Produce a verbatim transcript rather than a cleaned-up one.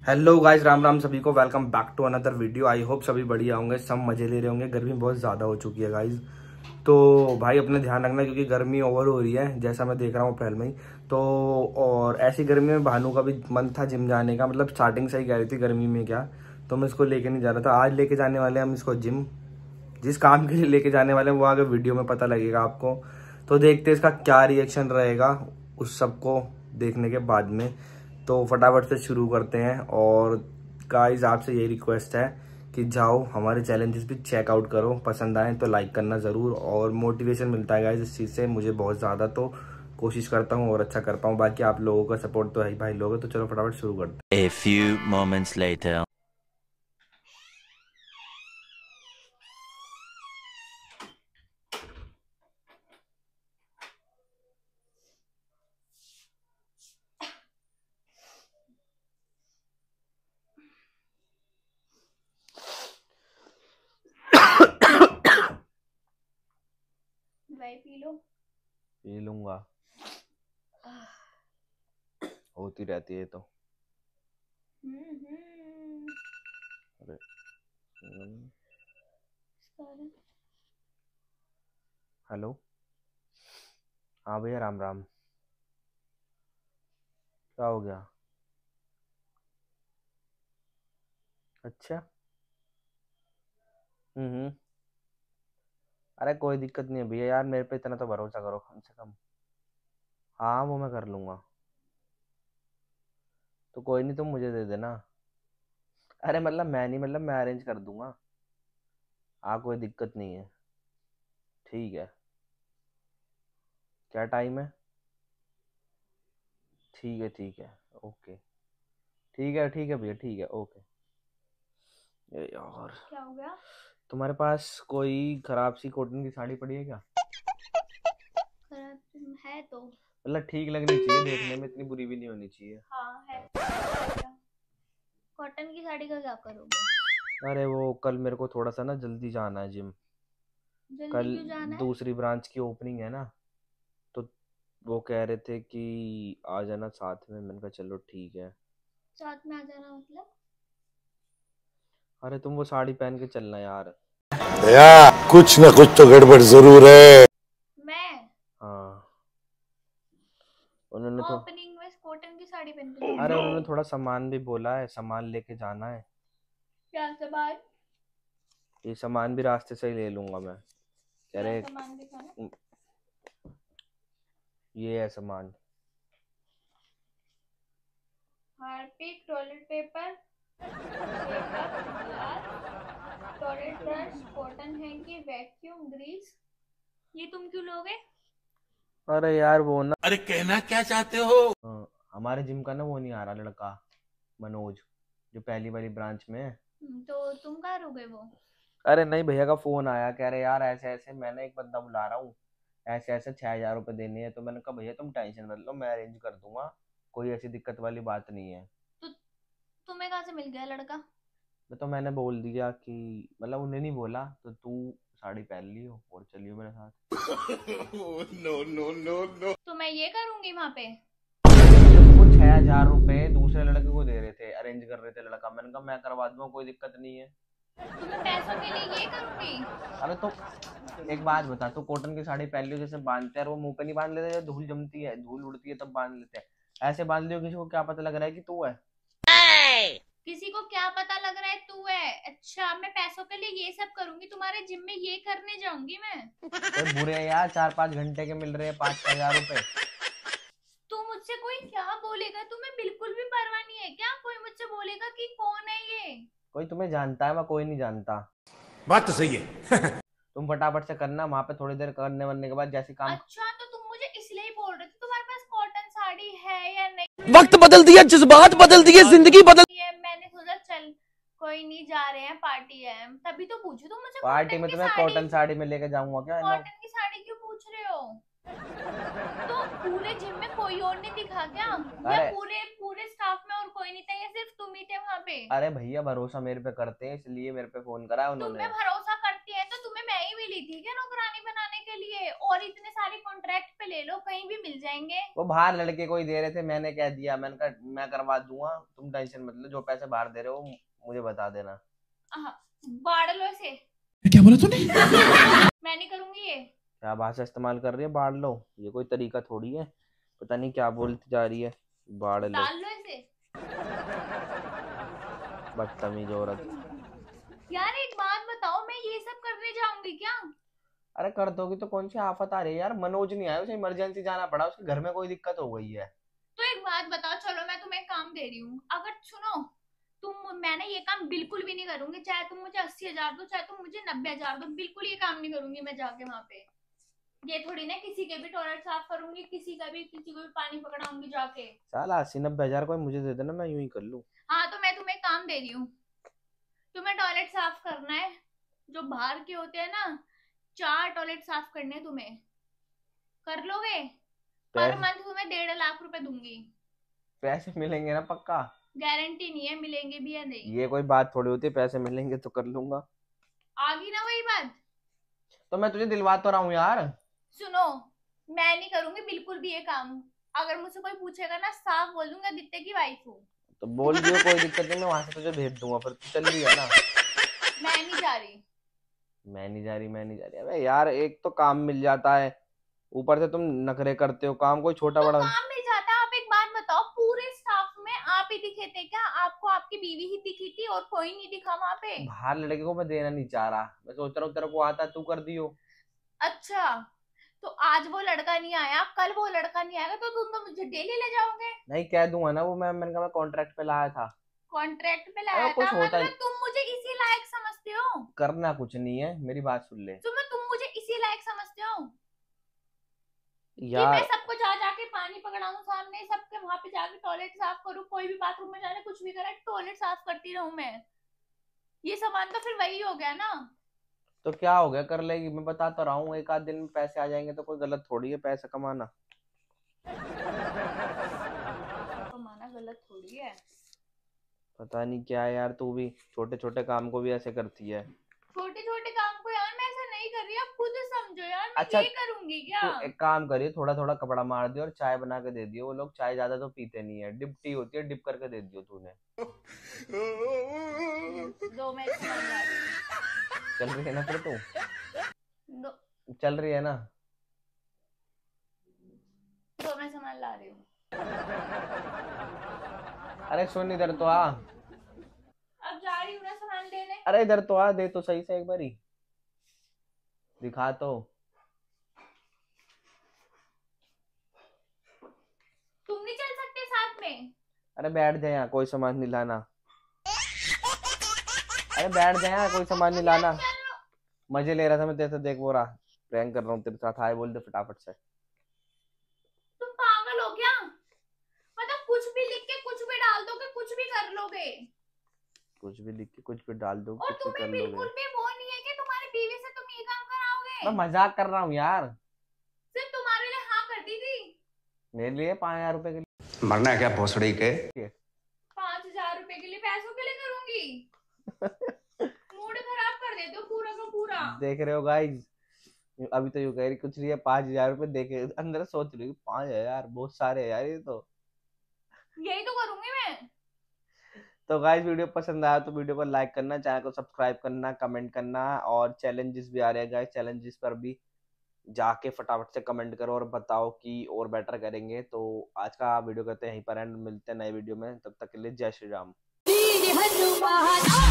Hello guys, Ram Ram सभी को। Welcome back to another video. I hope सभी बढ़िया होंगे, सब मजे ले रहे होंगे। गर्मी बहुत ज़्यादा हो चुकी है गाइस, तो भाई अपने ध्यान रखना क्योंकि गर्मी ओवर हो रही है जैसा मैं देख रहा हूँ अप्रैल में ही। तो और ऐसी गर्मी में भानु का भी मन था जिम जाने का, मतलब स्टार्टिंग से ही कह रही थी गर्मी में क्या, तो मैं इसको लेके नहीं जा रहा था। आज लेके जाने वाले हैं हम इसको जिम। जिस काम के लिए लेके जाने वाले हैं वो आगे वीडियो में पता लगेगा आपको। तो देखते हैं इसका क्या रिएक्शन रहेगा उस सबको देखने के बाद में। तो फटाफट से शुरू करते हैं। और गाइस आपसे यही रिक्वेस्ट है कि जाओ हमारे चैलेंजेस भी चेकआउट करो, पसंद आए तो लाइक करना ज़रूर। और मोटिवेशन मिलता है गाइस इस चीज़ से मुझे बहुत ज़्यादा, तो कोशिश करता हूँ और अच्छा कर पाऊँ। बाकी आप लोगों का सपोर्ट तो है ही भाई लोगों। तो चलो फटाफट शुरू करते हैं। A few moments later. दवाई पी लो। पी लूंगा, होती रहती है तो। अरे हेलो, हाँ भैया राम राम। क्या हो गया? अच्छा, हम्म अरे कोई दिक्कत नहीं है भैया, यार मेरे पे इतना तो भरोसा करो कम से कम। हाँ वो मैं कर लूंगा। तो कोई नहीं, तुम मुझे दे देना। अरे मतलब मैं नहीं, मतलब मैं अरेंज कर दूंगा। हाँ कोई दिक्कत नहीं है। ठीक है, क्या टाइम है? ठीक है ठीक है, ओके। ठीक है ठीक है भैया, ठीक है ओके। ये यार क्या हो गया? तुम्हारे पास कोई खराब सी कॉटन की साड़ी पड़ी है क्या? खराब है तो मतलब ठीक लगनी चाहिए, देखने में इतनी बुरी भी नहीं होनी चाहिए। हाँ है। कॉटन की साड़ी का क्या करोगे? अरे वो कल मेरे को थोड़ा सा ना जल्दी जाना है जिम। जल्दी कल क्यों जाना है? दूसरी ब्रांच की ओपनिंग है ना, तो वो कह रहे थे कि आ जाना साथ में। मैंने कहा चलो ठीक है। साथ में आ जाना मतलब? अरे तुम वो साड़ी पहन के चलना यार। या कुछ न कुछ तो गड़बड़ जरूर है। मैं हाँ उन्होंने तो, ओपनिंग में कॉटन की साड़ी पहन के अरे जाऊंगी। उन्होंने थोड़ा सामान भी बोला है, सामान लेके जाना है। क्या सामान? ये सामान भी रास्ते से ही ले लूंगा मैं, कह क्या रहे। सामान दिखाना? ये है सामान। Harpic, toilet paper, glass, toilet brush, cotton hanky, vacuum, grease. ये तुम क्यों लोगे? अरे यार वो ना, अरे कहना क्या चाहते हो? हाँ, हमारे जिम का ना वो नहीं आ रहा लड़का, मनोज, जो पहली वाली ब्रांच में है। हम्म, तो तुम कहाँ रुके वो? अरे नहीं, भैया का फोन आया, कह रहे यार ऐसे ऐसे मैं ना एक बंदा बुला रहा हूँ, ऐसे ऐसे छह हजार रुपये देने हैं। तो मैंने कहा भैया तुम टेंशन मत लो, मैं अरेंज कर दूंगा, कोई ऐसी दिक्कत वाली बात नहीं है। तो तुम्हें कहाँ से मिल गया लड़का? तो मैंने बोल दिया कि, मतलब उन्हें नहीं बोला, तो तू साड़ी पहन लियो और चलियो मेरे साथ। No no no no. तो मैं ये करूंगी वहां पे? तो वो छह हजार रुपये दूसरे लड़के को दे रहे थे, अरेंज कर रहे थे लड़का। मैंने कहा मैं करवा दूंगा, कोई दिक्कत नहीं है। तो मैं पैसों के लिए ये करूंगी? अरे तो एक बात बता, तू कॉटन की साड़ी पहन लियो, जैसे बांधते हैं वो मुंह पे नहीं बांध लेते, जब धूल जमती है धूल उड़ती है तब बांध लेते हैं, ऐसे बांध लियो। किसी को क्या पता लग रहा है कि तू है? किसी को क्या पता लग रहा है तू है? अच्छा, मैं पैसों के लिए ये सब करूंगी? तुम्हारे जिम में ये करने जाऊंगी मैं? कोई बुरे हैं यार, चार पाँच घंटे के मिल रहे हैं पाँच छह हजार रुपए। तो मुझसे कोई क्या बोलेगा? तुम्हें बिल्कुल भी परवाह नहीं है क्या? कोई मुझसे बोलेगा कि कौन है ये? कोई तुम्हें जानता है? मैं कोई नहीं जानता। बात तो सही है। तुम फटाफट से करना, वहां पे थोड़ी देर करने वरने के बाद जैसे काम। अच्छा, तो तुम मुझे इसलिए ही बोल रहे थे तुम्हारे पास कॉटन साड़ी है या नहीं? वक्त बदल दिया, जज्बात बदल दिए, जिंदगी बदल। ये मैंने सोचा चल कोई नहीं, जा रहे हैं पार्टी है, तभी तो पूछू तुम मुझसे पार्टी कॉटन में की तुम्हें साड़ी। कॉटन साड़ी में लेके जाऊंगा क्या? लो। कॉटन की साड़ी क्यों पूछ रहे हो? तो पूरे जिम में कोई और नहीं दिखा क्या? या अरे पूरे पूरे स्टाफ में और कोई नहीं था या सिर्फ तुम ही थे वहाँ पे? अरे भैया भरोसा मेरे पे करते हैं इसलिए मेरे पे फोन करा है तुम उन्होंने। पे भरोसा करती है तो तुम्हें मैं ही मिली थी क्या नौकरानी बनाने के लिए, और इतने सारे कॉन्ट्रैक्ट पे ले लो, कहीं भी मिल जाएंगे। वो बाहर लड़के को ही दे रहे थे, मैंने कह दिया, मैंने कहा मैं करवा दूंगा, तुम टेंशन मत लो, जो पैसे बाहर दे रहे हो मुझे बता देना। बाढ़ लो इसे। क्या बोला तूने? मैं नहीं करूंगी ये। क्या भाषा इस्तेमाल कर रही है, बाढ़ लो? ये कोई तरीका थोड़ी है, पता नहीं क्या बोलती जा रही है, बाढ़ लो। डाल लो इसे। बदतमीज औरत। यार एक बात बताओ, मैं ये सब करने जाऊंगी क्या? अरे कर दोगी तो कौन सी आफत आ रही है यार, मनोज नहीं आया, उसे इमरजेंसी जाना पड़ा, उसके घर में कोई दिक्कत हो गई है। तो एक बात बताओ, चलो मैं तुम्हें काम दे रही हूँ, अगर सुनो तुम, मैंने ये काम बिल्कुल भी नहीं करूंगी, चाहे तुम मुझे अस्सी हजार दो, चाहे तुम मुझे नब्बे हजार दो, बिल्कुल ये काम नहीं करूंगी मैं जाके वहां पे। ये थोड़ी ना किसी के भी टॉयलेट साफ करूंगी, किसी का भी, किसी को भी पानी पकड़ाऊंगी जाके। साला अस्सी नब्बे हजार कोई मुझे दे देना, मैं यूं ही कर लूं। हाँ तो मैं तुम्हें काम दे रही हूँ, तुम्हें टॉयलेट साफ करना है, जो बाहर के होते हैं ना, चार टॉयलेट साफ करने हैं तुम्हें, कर लोगे? पर मंथ तुम्हें डेढ़ लाख रुपए दूंगी। पैसे मिलेंगे ना पक्का? गारंटी नहीं है मिलेंगे भी या नहीं। ये कोई बात थोड़ी होती है, पैसे मिलेंगे तो कर लूंगा। आ गई ना वही बात। तो मैं तुझे दिलवा तो रहा हूँ यार। सुनो, मैं नहीं करूंगी बिल्कुल भी ये काम, अगर मुझसे कोई पूछेगा ना, साफ बोल दूंगा दित्ते की वाइफ हूँ। तो बोल दियो, कोई दिक्कत नहीं, मैं वहां से तुझे भेज दूंगा, फिर तू चल रही है ना। मैं नहीं जा रही। मैं नहीं जा रही, मैं नहीं जा रही। अबे यार एक तो काम मिल जाता है, ऊपर से तुम नखरे करते हो, काम कोई छोटा तो बड़ा काम मिल जाता है। आप एक बात बताओ, पूरे स्टाफ में आप ही दिखे थे क्या? आपको आपकी बीवी ही दिखी थी और कोई नहीं दिखा वहाँ पे? बाहर लड़के को मैं देना नहीं चाह रहा, मैं सोच रहा हूँ तेरे को आता है तू कर दियो। अच्छा, तो आज वो लड़का नहीं आया, कल वो लड़का नहीं आएगा, तो तुम तो मुझे डेली ले जाओगे। नहीं कह दूंगा ना, वो मैं मैंने कहा मैं कॉन्ट्रैक्ट पे लाया था। कॉन्ट्रैक्ट पे लाया था, कुछ होता मतलब तुम मुझे इसी लायक समझते हो? करना कुछ नहीं है, मेरी बात सुन ले तुम तुम मुझे इसी लायक समझते हो यार। कि मैं सबको जा जाके पानी पकड़ाऊं सामने, सबके वहां पे जाके टॉयलेट साफ करूं, कोई भी बाथरूम में जाने कुछ भी करे टॉयलेट साफ करती रहूं मैं? ये सामान तो फिर वही हो गया ना। तो क्या हो गया, कर लेगी, मैं बता तो रहा हूँ, एक आध दिन में पैसे आ जाएंगे तो कोई गलत थोड़ी है पैसा कमाना। कमाना गलत थोड़ी है। पता नहीं क्या है यार, तू भी छोटे छोटे काम को भी ऐसे करती है। छोटे छोटे काम को यार मैं ऐसा नहीं कर रही, आप खुद समझो यार। मैं अच्छा, ये करूंगी क्या? तो एक काम करिए, थोड़ा थोड़ा कपड़ा मार दियो और चाय बना के दे दियो, वो लोग चाय ज्यादा तो पीते नहीं है, डिप टी होती है, डिप करके दे दियो तूने। दो मैं समझ ला रही हूँ। चल रही है ना फिर तू? दो, चल रही है ना? दो मैं समझ ला रही हूँ। अरे सुन इधर तो आ। अब जा रही हूँ ना सामान लेने। अरे इधर तो आ, दे तो सही से एक बारी दिखा तो। तुम नहीं चल सकते साथ में? अरे बैठ जा यहाँ, कोई सामान नहीं लाना। अरे बैठ जा यहाँ, कोई सामान नहीं लाना। मजे ले रहा था मैं तेरे से, देख वो रहा, प्रैंक कर रहा हूँ तेरे साथ, हाय बोल दे फटाफट से। तुम पागल हो क्या? मतलब कुछ भी लिख के कुछ भी डाल दोगे, कुछ भी कर लोगे? कुछ भी लिख के कुछ भी डाल दो, और कुछ भी तुम्हें कर बिल्कुल लोगे। भी वो नहीं है कि तुम्हारी बीवी से तुम ये काम कराओगे? मैं मजाक कर रहा हूँ यार। सिर्फ तुम्हारे लिए हाँ करती थी। मेरे लिए पाँच हजार रुपए के लिए मरना है क्या भोसड़ी के? पाँच हजार रुपए के लिए, पैसों के लिए करूंगी? मूड खराब कर देते हो पूरा का पूरा। देख रहे हो गाइस, अभी तो यू कह रही कुछ नहीं है, पाँच हजार रुपए देखे, अंदर सोच रही पाँच हजार बहुत सारे है यार ये तो। यही तो करूंगी मैं। तो गाइस वीडियो पसंद आया तो वीडियो को लाइक करना, चैनल को सब्सक्राइब करना, कमेंट करना, और चैलेंजेस भी आ रहे हैं गाइस, चैलेंजेस पर भी जाके फटाफट से कमेंट करो और बताओ कि और बेटर करेंगे। तो आज का वीडियो करते हैं यहीं पर एंड, मिलते हैं नए वीडियो में, तब तक के लिए जय श्री राम।